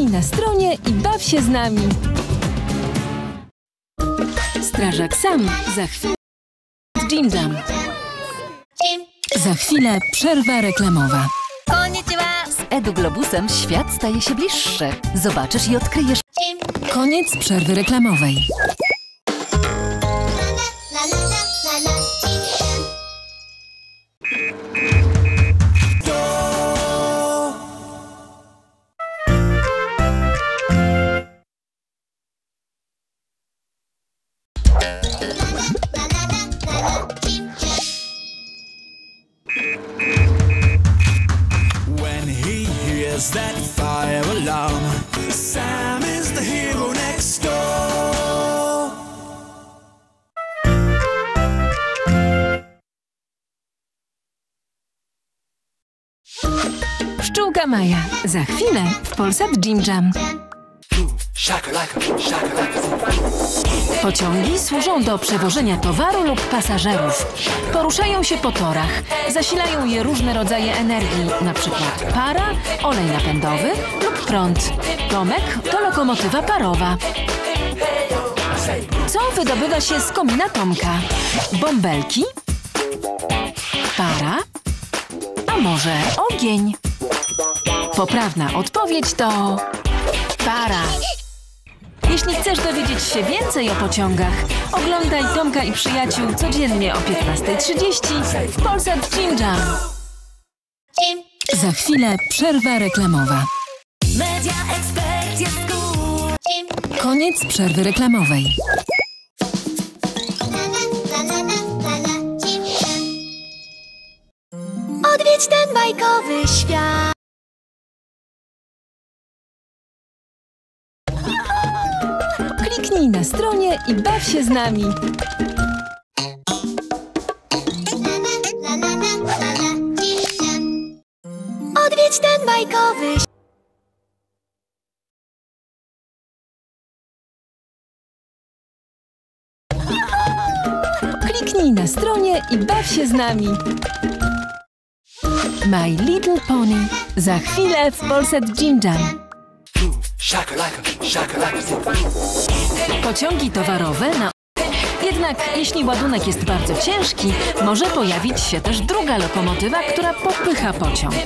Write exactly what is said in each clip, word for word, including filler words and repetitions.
Kliknij na stronie i baw się z nami. Strażak Sam za chwilę Jim Jam. Za chwilę przerwa reklamowa. Z EduGlobusem świat staje się bliższy. Zobaczysz i odkryjesz. Koniec przerwy reklamowej. When he hears that fire alarm, Sam is the hero next door. Pszczółka Maja. Za chwilę w Polsat Jim Jam. Pociągi służą do przewożenia towaru lub pasażerów. Poruszają się po torach. Zasilają je różne rodzaje energii, na przykład para, olej napędowy lub prąd. Tomek to lokomotywa parowa. Co wydobywa się z komina Tomka? Bąbelki? Para? A może ogień? Poprawna odpowiedź to para. Jeśli chcesz dowiedzieć się więcej o pociągach, oglądaj Tomka i Przyjaciół codziennie o piętnastej trzydzieści w Polsat Jim Jam. Za chwilę przerwa reklamowa. Koniec przerwy reklamowej. Odwiedź ten bajkowy świat. Kliknij na stronie i baw się z nami. Odwiedź ten bajkowy świat. Kliknij na stronie i baw się z nami. My Little Pony. Za chwilę w Polsat Jim Jam. Pociągi towarowe na... Jednak jeśli ładunek jest bardzo ciężki, może pojawić się też druga lokomotywa, która popycha pociąg.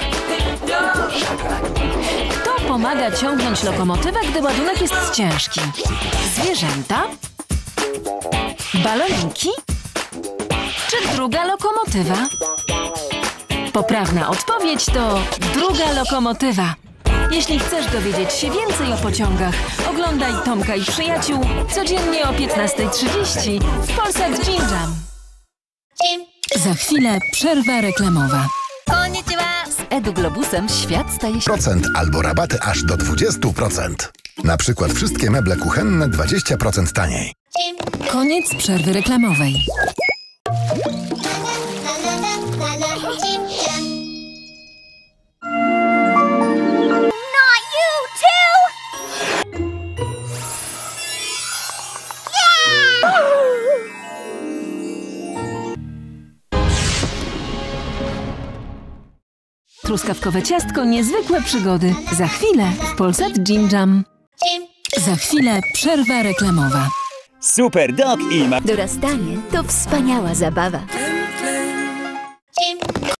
Kto pomaga ciągnąć lokomotywę, gdy ładunek jest ciężki? Zwierzęta? Baloniki? Czy druga lokomotywa? Poprawna odpowiedź to druga lokomotywa. Jeśli chcesz dowiedzieć się więcej o pociągach, oglądaj Tomka i Przyjaciół codziennie o piętnastej trzydzieści w Polsat Jim Jam. Za chwilę przerwa reklamowa. Z EduGlobusem świat staje się... Procent albo rabaty aż do dwudziestu procent. Na przykład wszystkie meble kuchenne dwadzieścia procent taniej. Koniec przerwy reklamowej. Truskawkowe ciastko, niezwykłe przygody. Za chwilę w Polsat Jim Jam. Za chwilę przerwa reklamowa. Super Dog i ma... Dorastanie to wspaniała zabawa.